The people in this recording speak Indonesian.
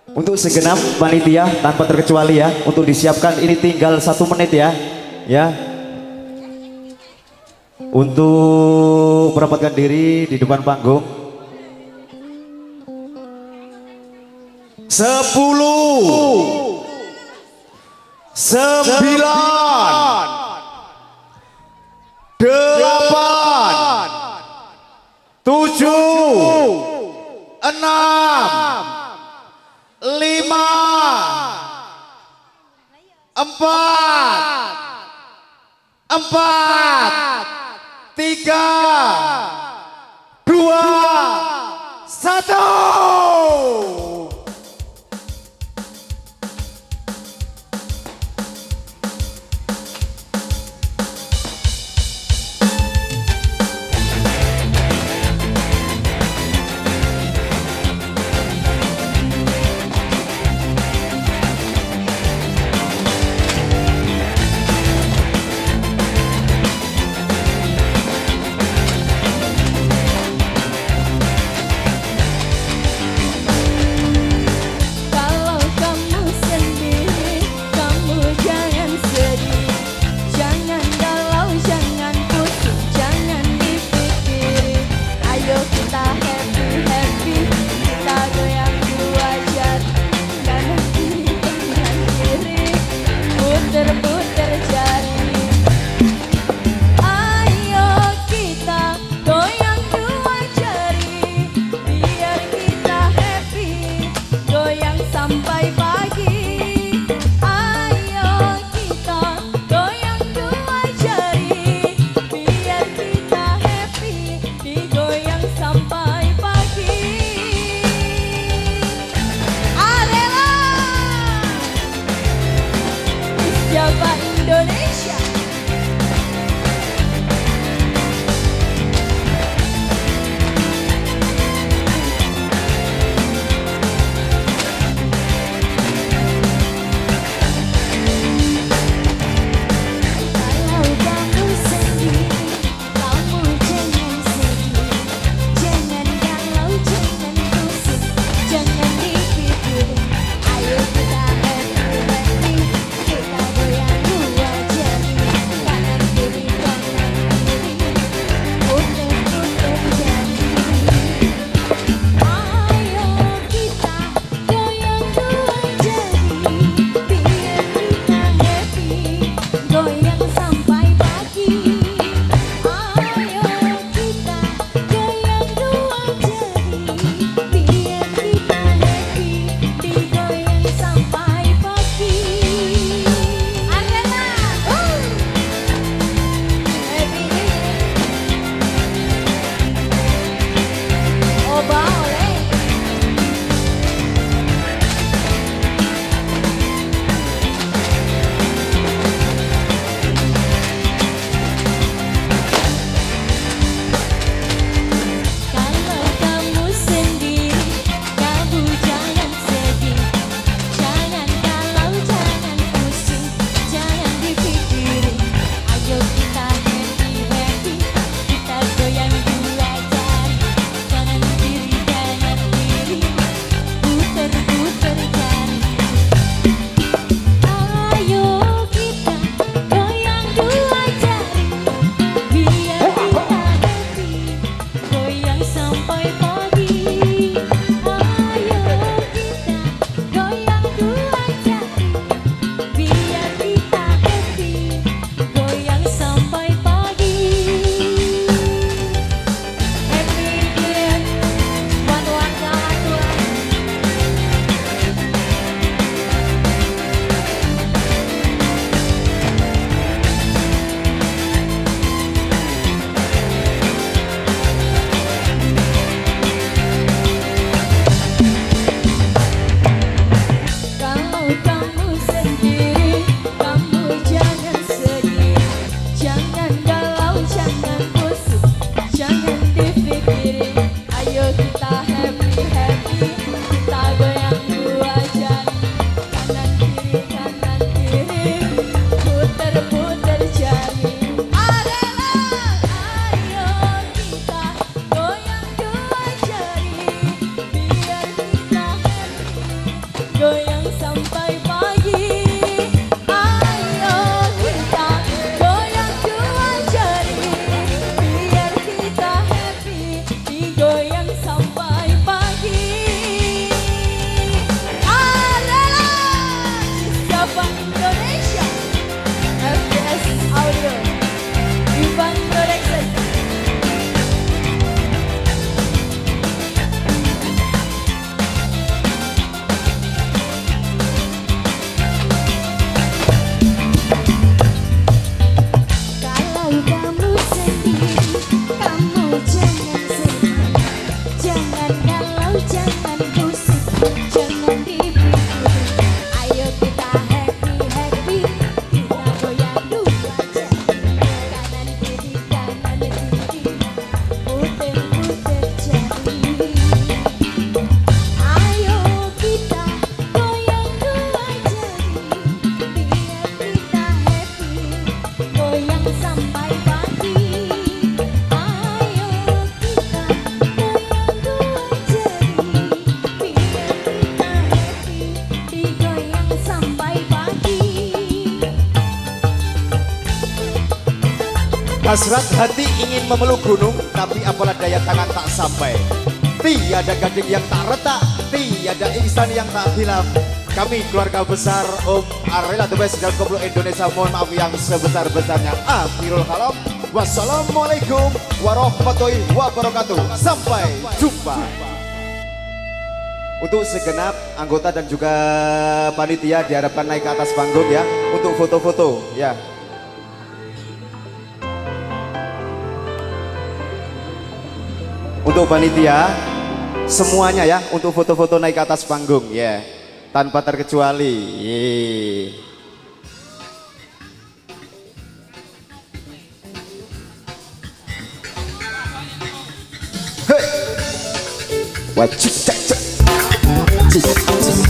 Untuk segenap panitia tanpa terkecuali ya, untuk disiapkan ini tinggal 1 menit ya, ya. Untuk merapatkan diri di depan panggung. 10 9 8 7 6 5 4 3 2 1. Hasrat hati ingin memeluk gunung, tapi apalah daya tangan tak sampai. Tiada gading yang tak retak, tiada insan yang tak hilang. Kami keluarga besar Om Arela The Best dan Koplo Indonesia mohon maaf yang sebesar-besarnya. Akhirul kalam. Wassalamualaikum warahmatullahi wabarakatuh. Sampai jumpa. Untuk segenap anggota dan juga panitia diharapkan naik ke atas panggung ya untuk foto-foto ya. Untuk panitia semuanya ya untuk foto-foto naik ke atas panggung ya tanpa terkecuali. Hey. Wajib cek cek.